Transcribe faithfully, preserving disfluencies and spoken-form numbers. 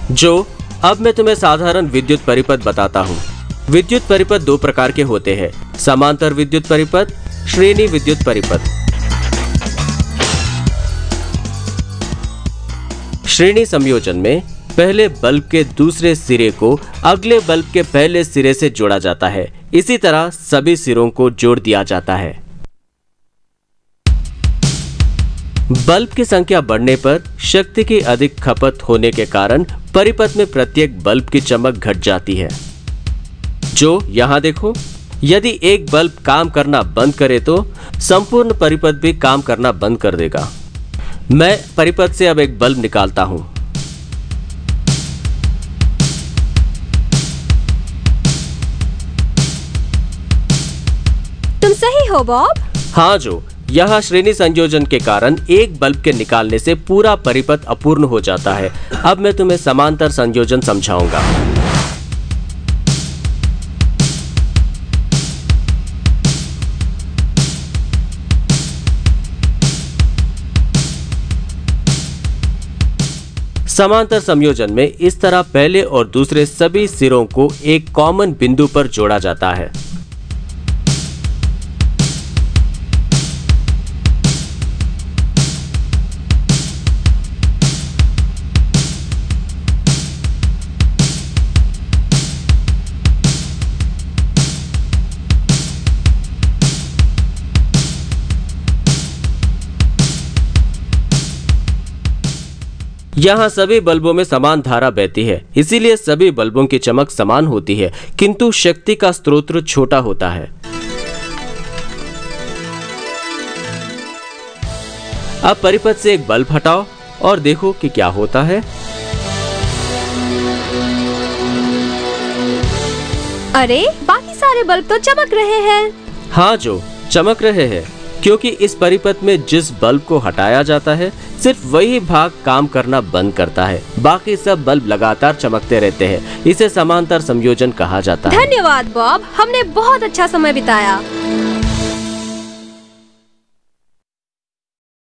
जो अब मैं तुम्हें साधारण विद्युत परिपथ बताता हूँ। विद्युत परिपथ दो प्रकार के होते हैं, समांतर विद्युत परिपथ, श्रेणी विद्युत परिपथ। श्रेणी संयोजन में पहले बल्ब के दूसरे सिरे को अगले बल्ब के पहले सिरे से जोड़ा जाता है। इसी तरह सभी सिरों को जोड़ दिया जाता है। बल्ब की संख्या बढ़ने पर शक्ति की अधिक खपत होने के कारण परिपथ में प्रत्येक बल्ब की चमक घट जाती है। जो यहां देखो, यदि एक बल्ब काम करना बंद करे तो संपूर्ण परिपथ भी काम करना बंद कर देगा। मैं परिपथ से अब एक बल्ब निकालता हूं। तुम सही हो बॉब। हाँ जो, यहाँ श्रेणी संयोजन के कारण एक बल्ब के निकालने से पूरा परिपथ अपूर्ण हो जाता है। अब मैं तुम्हें समांतर संयोजन समझाऊंगा। समांतर संयोजन में इस तरह पहले और दूसरे सभी सिरों को एक कॉमन बिंदु पर जोड़ा जाता है। यहाँ सभी बल्बों में समान धारा बहती है, इसीलिए सभी बल्बों की चमक समान होती है, किंतु शक्ति का स्रोत छोटा होता है। अब परिपथ से एक बल्ब हटाओ और देखो कि क्या होता है। अरे, बाकी सारे बल्ब तो चमक रहे हैं। हाँ जो, चमक रहे हैं, क्योंकि इस परिपथ में जिस बल्ब को हटाया जाता है सिर्फ वही भाग काम करना बंद करता है, बाकी सब बल्ब लगातार चमकते रहते हैं। इसे समांतर संयोजन कहा जाता है। धन्यवाद बॉब, हमने बहुत अच्छा समय बिताया।